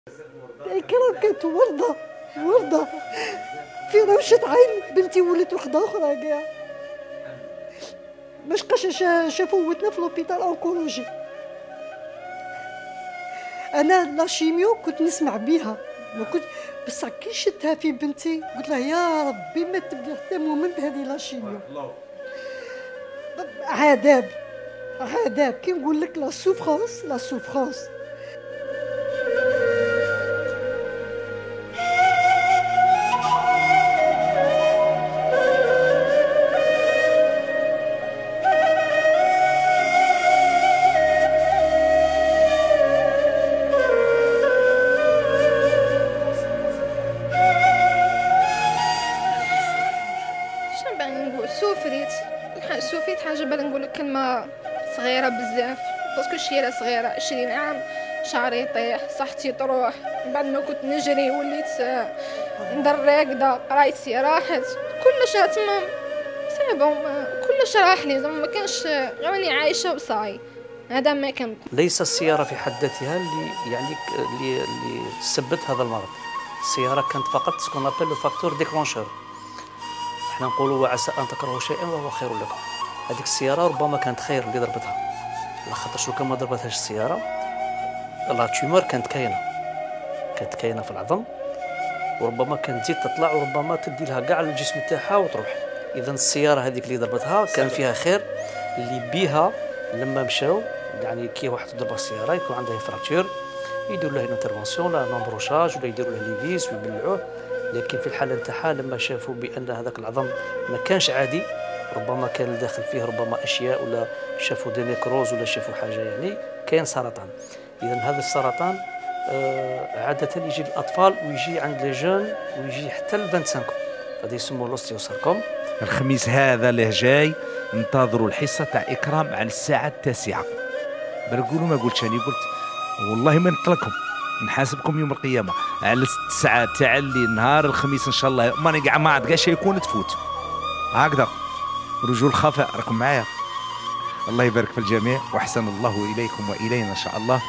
إكرام كانت وردة في روشة عين. بنتي ولات وحدة أخرى كاع، باش شافوتنا في لوبيتال أونكولوجي. أنا لا شيميو كنت نسمع بيها، ما كنت بصح كي شدتها في بنتي قلت لها يا ربي ما تبدي حتى مومنت هذه لا شيميو. عذاب كي نقول لك لا سوفرانس. سوفيت حاجه بلا نقول لك كلمه صغيره بزاف، باسكو شيره صغيره 20 عام، شعري يطيح، صحتي تروح، بعد ما كنت نجري وليت ندير راقده، قرايتي راحت، كلش تما صعيبه، كلش راح لي، زعما ما كانش غير راني عايشه وصاي. هذا ما كان. ليس السياره في حد ذاتها اللي سببت هذا المرض. السياره كانت فقط سكون ابل لو فاكتور ديكلونشور. احنا نقولوا وعسى ان تكرهوا شيئا وهو خير لكم. هذيك السياره ربما كانت خير اللي ضربتها، على خاطر شو كان ما ضربتهاش السياره لا تيومور كانت كاينه في العظم، وربما كانت تزيد تطلع، وربما تدي لها كاع الجسم تاعها وتروح. اذا السياره هذيك اللي ضربتها كان فيها خير، اللي بيها لما مشاو يعني كي واحد ضرب السياره يكون عندها فراكتور يديروا له انترفونسيون لا نومبروشاج ولا يديروا له ليفيس ويبلعوه. لكن في الحاله نتاعها لما شافوا بان هذاك العظم ما كانش عادي، ربما كان داخل فيه ربما اشياء، ولا شافوا دي نيكروز، ولا شافوا حاجه يعني كاين سرطان. اذا هذا السرطان عاده يجي للاطفال ويجي عند لي جون ويجي حتى ل 25 غادي يسموه لوستيوساركوم. الخميس هذا اللي جاي انتظروا الحصه تاع اكرام على الساعه 9. بنقولوا ما قلتش، انا قلت والله ما نطلقكم، نحاسبكم يوم القيامه على 9 تاع الليل نهار الخميس ان شاء الله. ماني كاع ما عاد كاع شي يكون تفوت هكذا. رجول الخفاء راكم معايا. الله يبارك في الجميع واحسن الله اليكم والينا ان شاء الله.